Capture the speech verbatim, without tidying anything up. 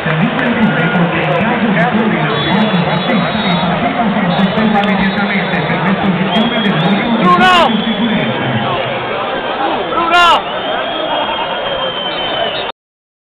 in caso di cui la squadra partita, si partita, si sospenda immediatamente.